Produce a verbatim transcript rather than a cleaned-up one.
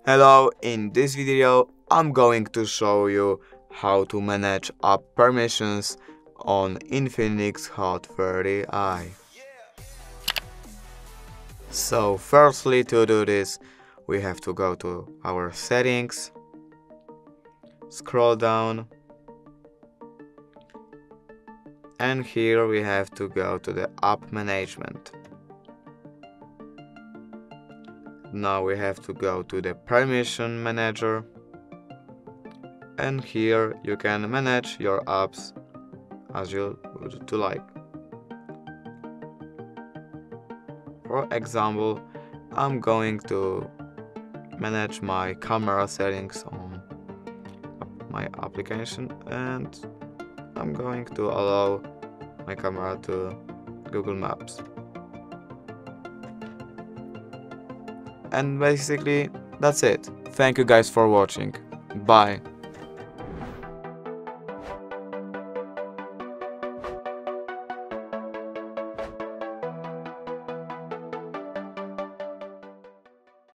Hello, in this video I'm going to show you how to manage app permissions on Infinix HOT thirty i. So firstly, to do this we have to go to our settings, scroll down, and here we have to go to the app management. Now we have to go to the permission manager, and here you can manage your apps as you would to like. For example, I'm going to manage my camera settings on my application, and I'm going to allow my camera to Google Maps. And basically that's it. Thank you guys for watching. Bye.